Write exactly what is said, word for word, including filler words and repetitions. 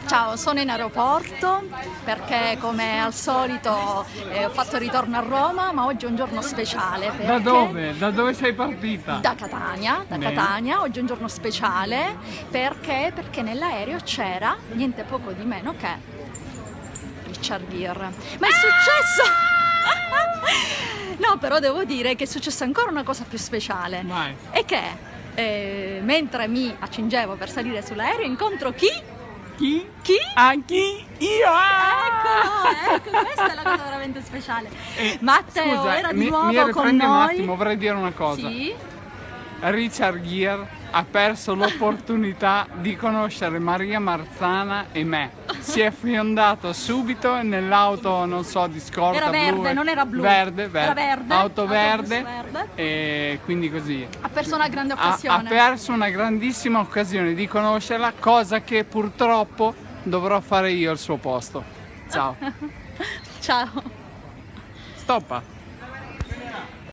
Ciao, sono in aeroporto perché come al solito eh, ho fatto ritorno a Roma, ma oggi è un giorno speciale. Da dove? Da dove sei partita? Da Catania, da Bene. Catania. Oggi è un giorno speciale perché, perché nell'aereo c'era niente poco di meno che Richard Gere. Ma è successo! No, però devo dire che è successa ancora una cosa più speciale. Vai. E che eh, mentre mi accingevo per salire sull'aereo incontro chi? Chi? Chi? Ah, chi? Io! Ah! Ecco, ecco, questa è la cosa veramente speciale. Eh, Matteo scusa, era di mi, nuovo mi con riprendi un noi. attimo, vorrei dire una cosa. Sì. Richard Gere ha perso l'opportunità di conoscere Maria Marzana e me. Si è fiondato subito nell'auto, non so, di scorta Era verde, blu, non era blu. Verde, verde. Era verde, Auto autobus verde, verde. e quindi così. Ha perso una grande Ha, ha occasione. perso una grandissima occasione di conoscerla, cosa che purtroppo dovrò fare io al suo posto. Ciao. Ciao. Stoppa.